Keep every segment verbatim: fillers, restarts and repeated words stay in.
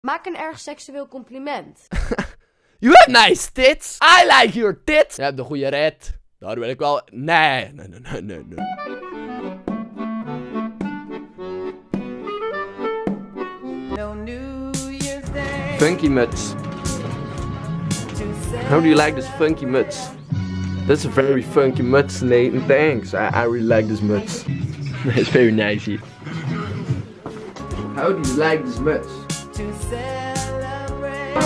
Maak een erg seksueel compliment. You have nice tits. I like your tits. Je hebt een goede red. Daar wil ik wel... Nee, nee, nee, nee, nee, nee. Funky muts. How do you like this funky muts? That's a very funky muts, Nathan. Thanks. I, I really like this muts. It's very nice here. How do you like this muts? To celebrate.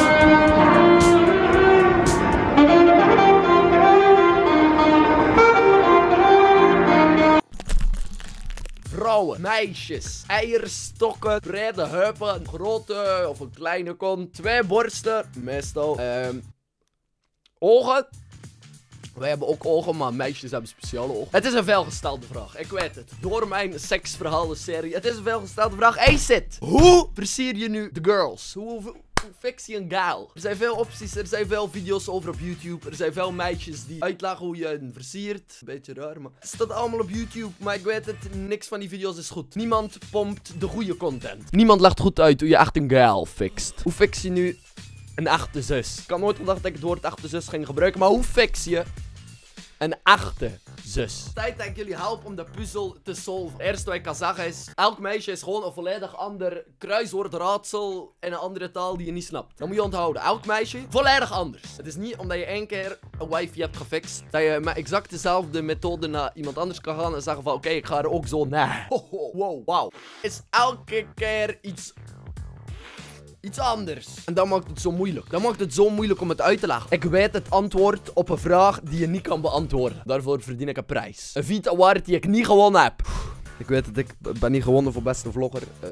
Vrouwen, meisjes, eierstokken, brede heupen, een grote of een kleine kont, twee borsten, meestal, um, ogen. Wij hebben ook ogen, maar meisjes hebben speciale ogen. Het is een veelgestelde vraag, ik weet het. Door mijn seksverhalen-serie, het is een veelgestelde vraag. Hey Sid, hoe versier je nu de girls? Hoe, hoe, hoe fix je een gaal? Er zijn veel opties, er zijn veel video's over op YouTube. Er zijn veel meisjes die uitleggen hoe je een versiert. Beetje raar, maar het staat allemaal op YouTube. Maar ik weet het, niks van die video's is goed. Niemand pompt de goede content. Niemand legt goed uit hoe je echt een gaal fixt. Hoe fix je nu een echte zus? Ik had nooit gedacht dat ik het woord echte zus ging gebruiken. Maar hoe fix je een echte zus? Tijd dat ik jullie help om de puzzel te solven. Het eerste wat ik kan zeggen is, elk meisje is gewoon een volledig ander kruiswoordraadsel in een andere taal die je niet snapt. Dat moet je onthouden. Elk meisje, volledig anders. Het is niet omdat je één keer een wifey hebt gefixt, dat je met exact dezelfde methode naar iemand anders kan gaan en zeggen van, oké, okay, ik ga er ook zo naar. Oh, oh, wow, wow. Is elke keer iets... Iets anders. En dat maakt het zo moeilijk. Dat maakt het zo moeilijk om het uit te leggen. Ik weet het antwoord op een vraag die je niet kan beantwoorden. Daarvoor verdien ik een prijs. Een Vita Award die ik niet gewonnen heb. Ik weet het, ik ben niet gewonnen voor beste vlogger. Uh...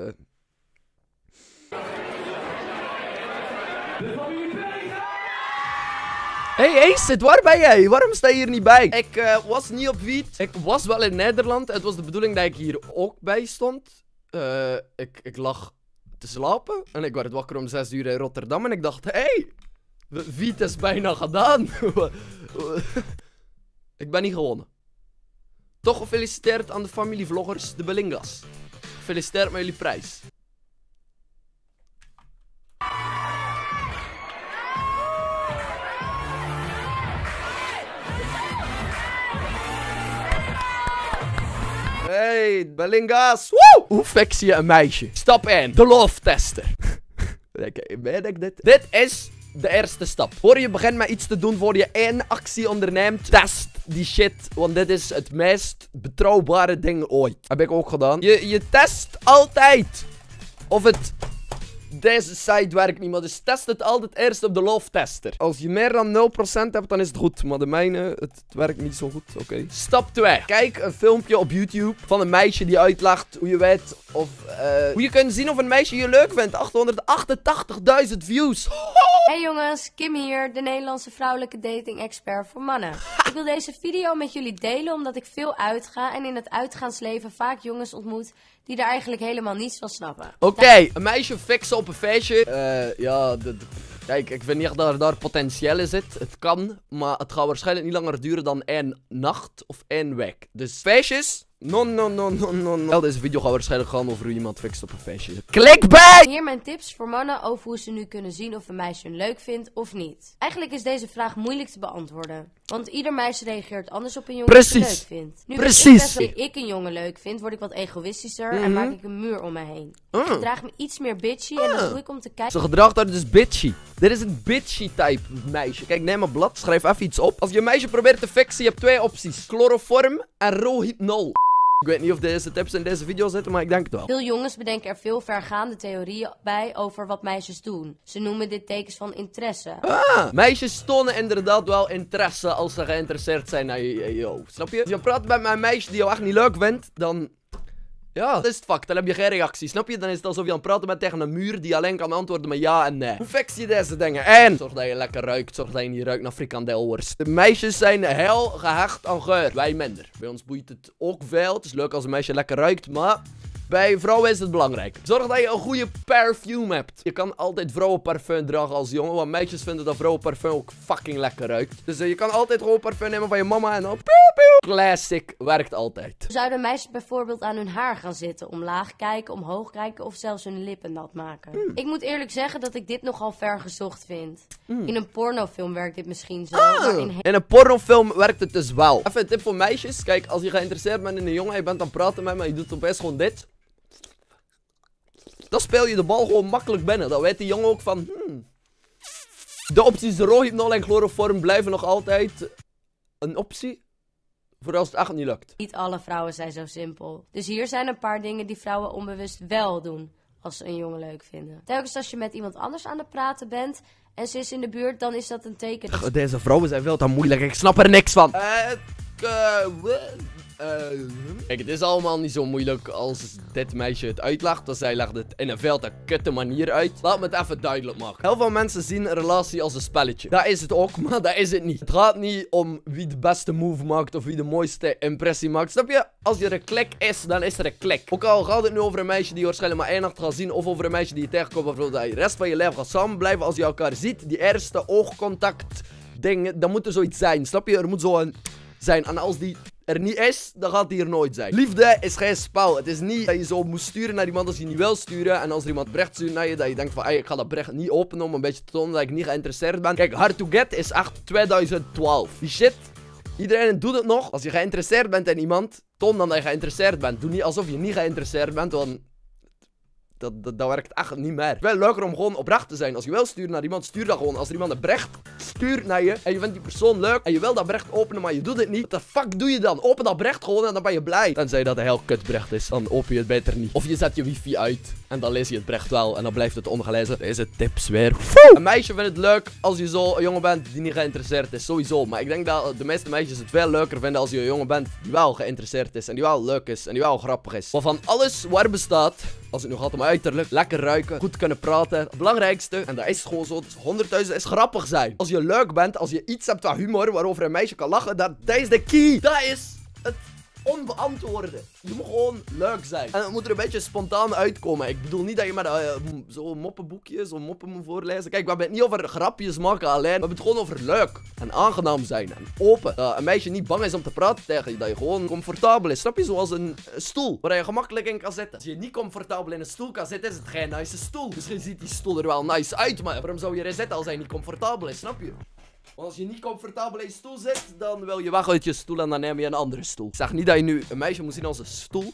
Hey, hey Sid, waar ben jij? Waarom sta je hier niet bij? Ik uh, was niet op Wiet. Ik was wel in Nederland. Het was de bedoeling dat ik hier ook bij stond. Uh, ik, ik lag... te slapen. En ik werd wakker om zes uur in Rotterdam. En ik dacht, hé, hey, Viet is bijna gedaan. Ik ben niet gewonnen. Toch gefeliciteerd aan de familievloggers, de Belingas. Gefeliciteerd met jullie prijs. Hey, Belingas. Woe! Hoe fix je een meisje? Stap één. De love tester. Meen ik dit? Dit is de eerste stap. Voor je begint met iets te doen, voor je één actie onderneemt, test die shit. Want dit is het meest betrouwbare ding ooit. Heb ik ook gedaan. Je, je test altijd of het... Deze site werkt niet, maar dus test het altijd eerst op de love tester. Als je meer dan nul procent hebt, dan is het goed. Maar de mijne, het, het werkt niet zo goed. Oké. Okay. Stap twee. Kijk een filmpje op YouTube van een meisje die uitlegt hoe je weet of... Uh, hoe je kunt zien of een meisje je leuk vindt. achthonderdachtentachtigduizend views. Hey jongens, Kim hier, de Nederlandse vrouwelijke dating expert voor mannen. Ik wil deze video met jullie delen omdat ik veel uitga en in het uitgaansleven vaak jongens ontmoet die er eigenlijk helemaal niets van snappen. Oké, okay, een meisje fixen op een feestje. Uh, ja, de, de, kijk, ik vind niet dat er daar potentieel in zit. Het kan, maar het gaat waarschijnlijk niet langer duren dan één nacht of één week. Dus feestjes... No, no, no, no, no, no. Deze video gaat waarschijnlijk gaan over hoe iemand fixt op een feestje. Klik bij! Hier mijn tips voor mannen over hoe ze nu kunnen zien of een meisje hun leuk vindt of niet. Eigenlijk is deze vraag moeilijk te beantwoorden. Want ieder meisje reageert anders op een jongen die ze leuk vindt. Nu Precies. Als ik een jongen leuk vind, word ik wat egoïstischer mm-hmm. en maak ik een muur om me heen. Mm. Ik gedraag me iets meer bitchy mm. en dat doe ik om te kijken... Ze gedraagt haar dus bitchy. Dit is een bitchy type meisje. Kijk, neem een blad, schrijf even iets op. Als je een meisje probeert te fixen, je hebt twee opties. Chloroform en rohypnol. Ik weet niet of deze tips in deze video zitten, maar ik denk het wel. Veel jongens bedenken er veel vergaande theorieën bij over wat meisjes doen. Ze noemen dit tekens van interesse. Ah, meisjes tonen inderdaad wel interesse als ze geïnteresseerd zijn naar je. Yo, snap je? Als je praat met een meisje die jou echt niet leuk vindt, dan... Ja, dat is het vak. Dan heb je geen reactie. Snap je? Dan is het alsof je aan het praten bent tegen een muur die alleen kan antwoorden met ja en nee. Hoe fix je deze dingen? En zorg dat je lekker ruikt. Zorg dat je niet ruikt naar frikandelworst. De meisjes zijn heel gehecht aan geur. Wij minder. Bij ons boeit het ook veel. Het is leuk als een meisje lekker ruikt, maar Bij vrouwen is het belangrijk. Zorg dat je een goede perfume hebt. Je kan altijd vrouwenparfum dragen als jongen. Want meisjes vinden dat vrouwenparfum ook fucking lekker ruikt. Dus uh, je kan altijd gewoon parfum nemen van je mama en dan... Piu, piu. Classic. Werkt altijd. Zouden meisjes bijvoorbeeld aan hun haar gaan zitten? Omlaag kijken, omhoog kijken of zelfs hun lippen nat maken? Hmm. Ik moet eerlijk zeggen dat ik dit nogal ver gezocht vind. Hmm. In een pornofilm werkt dit misschien zo. Ah. Maar in, in een pornofilm werkt het dus wel. Even een tip voor meisjes. Kijk, als je geïnteresseerd bent in een jongen, je bent aan het praten met me, je doet opeens gewoon dit. Dan speel je de bal gewoon makkelijk binnen. Dan weet die jongen ook van, hmm. De opties rohypnol en chloroform blijven nog altijd een optie. Voor als het echt niet lukt. Niet alle vrouwen zijn zo simpel. Dus hier zijn een paar dingen die vrouwen onbewust wel doen als ze een jongen leuk vinden. Telkens als je met iemand anders aan het praten bent en ze is in de buurt, dan is dat een teken. Dat... Deze vrouwen zijn veel te moeilijk. Ik snap er niks van. Uh, uh, Uh, Kijk, het is allemaal niet zo moeilijk als dit meisje het uitlegt. Dus zij legt het in een veel te kutte manier uit. Laat me het even duidelijk maken. Heel veel mensen zien een relatie als een spelletje. Dat is het ook, maar dat is het niet. Het gaat niet om wie de beste move maakt of wie de mooiste impressie maakt. Snap je? Als er een klik is, dan is er een klik. Ook al gaat het nu over een meisje die je waarschijnlijk maar één nacht gaat zien. Of over een meisje die je tegenkomt waarvoor je de rest van je leven gaat samen blijven. Als je elkaar ziet, die eerste oogcontact dingen, dan moet er zoiets zijn. Snap je? Er moet zo een zijn. En als die er niet is, dan gaat die er nooit zijn. Liefde is geen spel. Het is niet dat je zo moet sturen naar iemand als je niet wil sturen. En als er iemand bericht stuurt naar je, dat je denkt van, hey, ik ga dat bericht niet openen om een beetje te tonen dat ik niet geïnteresseerd ben. Kijk, Hard to Get is echt twintig twaalf. Die shit, iedereen doet het nog. Als je geïnteresseerd bent in iemand, toon dan dat je geïnteresseerd bent. Doe niet alsof je niet geïnteresseerd bent, want Dat, dat, dat werkt echt niet meer. Het is wel leuker om gewoon oprecht te zijn. Als je wil sturen naar iemand, stuur dat gewoon. Als er iemand een bericht stuurt naar je en je vindt die persoon leuk en je wil dat bericht openen, maar je doet het niet, wat de fuck doe je dan? Open dat bericht gewoon en dan ben je blij. Tenzij dat een heel kut bericht is, dan open je het beter niet. Of je zet je wifi uit en dan lees je het bericht wel en dan blijft het ongelezen. Deze tips weer. Een meisje vindt het leuk als je zo een jongen bent die niet geïnteresseerd is, sowieso. Maar ik denk dat de meeste meisjes het veel leuker vinden als je een jongen bent die wel geïnteresseerd is en die wel leuk is en die wel grappig is. Maar van alles waar bestaat, als het nu gaat om uiterlijk, lekker ruiken, goed kunnen praten. Het belangrijkste, en dat is gewoon zo, dus honderdduizend is grappig zijn. Als je leuk bent, als je iets hebt van humor waarover een meisje kan lachen, dat, dat is de key. Dat is het onbeantwoorde. Je moet gewoon leuk zijn. En het moet er een beetje spontaan uitkomen. Ik bedoel niet dat je met uh, zo'n moppenboekje, zo'n moppen moet voorlezen. Kijk, we hebben het niet over grapjes maken alleen. We hebben het gewoon over leuk en aangenaam zijn en open. Dat een meisje niet bang is om te praten tegen je. Dat je gewoon comfortabel is. Snap je? Zoals een, een stoel waar je gemakkelijk in kan zitten. Als je niet comfortabel in een stoel kan zitten, is het geen nice stoel. Misschien ziet die stoel er wel nice uit, maar waarom zou je erin zitten als hij niet comfortabel is? Snap je? Want als je niet comfortabel in je stoel zit, dan wil je weg uit je stoel en dan neem je een andere stoel. Ik zeg niet dat je nu een meisje moet zien als een stoel.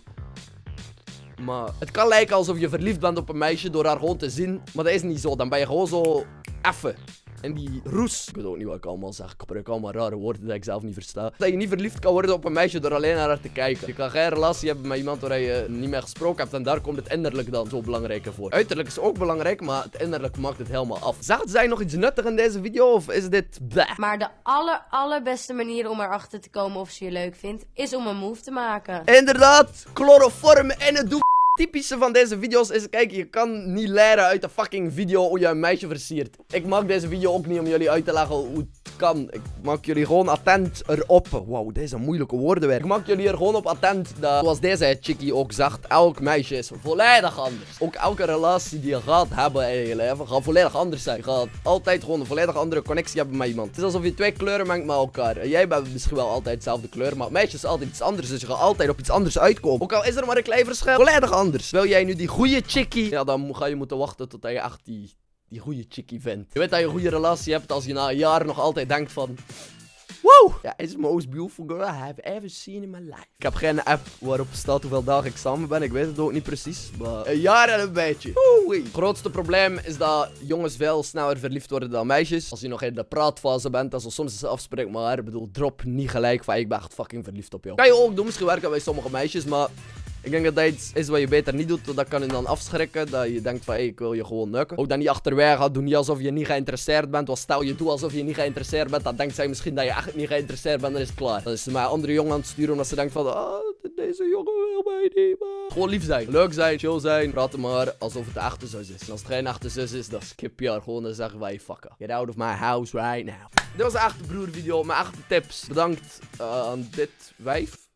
Maar het kan lijken alsof je verliefd bent op een meisje door haar gewoon te zien. Maar dat is niet zo. Dan ben je gewoon zo effen. En die roes. Ik weet ook niet wat ik allemaal zeg. Ik gebruik allemaal rare woorden dat ik zelf niet versta. Dat je niet verliefd kan worden op een meisje door alleen naar haar te kijken. Je kan geen relatie hebben met iemand waar je niet meer gesproken hebt. En daar komt het innerlijk dan zo belangrijk voor. Uiterlijk is ook belangrijk, maar het innerlijk maakt het helemaal af. Zegt zij nog iets nuttig in deze video? Of is dit bleh? Maar de aller, allerbeste manier om erachter te komen of ze je leuk vindt, is om een move te maken. Inderdaad, chloroform in het doek. Typische van deze video's is, kijk, je kan niet leren uit de fucking video hoe je een meisje versiert. Ik maak deze video ook niet om jullie uit te leggen hoe het kan. Ik maak jullie gewoon attent erop. Wow, deze moeilijke woorden weer. Ik maak jullie er gewoon op attent dat, zoals deze chickie ook zegt, elk meisje is volledig anders. Ook elke relatie die je gaat hebben in je leven, gaat volledig anders zijn. Je gaat altijd gewoon een volledig andere connectie hebben met iemand. Het is alsof je twee kleuren mengt met elkaar. En jij bent misschien wel altijd dezelfde kleur, maar meisjes is altijd iets anders. Dus je gaat altijd op iets anders uitkomen. Ook al is er maar een klein verschil, volledig anders. Anders. Wil jij nu die goede chickie? Ja, dan ga je moeten wachten tot je echt die, die goede chickie vindt. Je weet dat je een goede relatie hebt als je na een jaar nog altijd denkt van... Wow! Ja, it's the most beautiful girl I have ever seen in my life. Ik heb geen app waarop staat hoeveel dagen ik samen ben. Ik weet het ook niet precies. Maar een jaar en een beetje. Oei. Het grootste probleem is dat jongens veel sneller verliefd worden dan meisjes. Als je nog in de praatfase bent, dan zo soms is afspreek maar. Ik bedoel, drop niet gelijk van ik ben echt fucking verliefd op jou. Kan je ook doen, misschien werken bij sommige meisjes, maar... Ik denk dat dat iets is wat je beter niet doet. Dat kan je dan afschrikken. Dat je denkt van, hé, hey, ik wil je gewoon neuken. Ook dat niet achterwege gaat. Doe niet alsof je niet geïnteresseerd bent. Want stel je toe alsof je niet geïnteresseerd bent. Dan denkt zij misschien dat je echt niet geïnteresseerd bent. Dan is het klaar. Dan is ze maar een andere jongen aan het sturen. Omdat ze denkt van, ah, deze jongen wil mij niet. Maar... Gewoon lief zijn. Leuk zijn, chill zijn. Praten maar alsof het de echte zus is. En als het geen echte zus is, dan skip je haar gewoon en zeggen wij, fuck up. Get out of my house right now. Dit was de echte broer video. Mijn echte tips. Bedankt uh, aan dit wijf.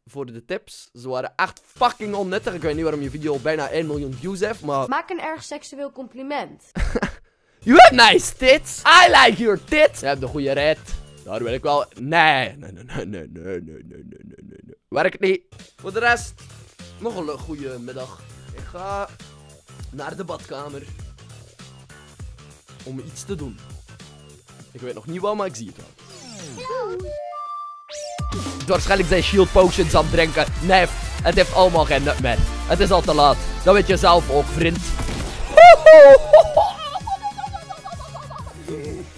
voor de tips. Ze waren echt fucking onnuttig. Ik weet niet waarom je video al bijna één miljoen views heeft, maar... Maak een erg seksueel compliment. You have nice tits. I like your tits. Je hebt een goede red. Daar wil ik wel... Nee. Nee, nee, nee, nee, nee, nee, nee, nee, nee, nee, nee. Werkt niet. Voor de rest, nog een goede middag. Ik ga naar de badkamer. Om iets te doen. Ik weet nog niet wat, maar ik zie het wel. Waarschijnlijk zijn shield potions aan het drinken. Nee, het heeft allemaal geen nut meer. Het is al te laat. Dat weet je zelf ook, vriend.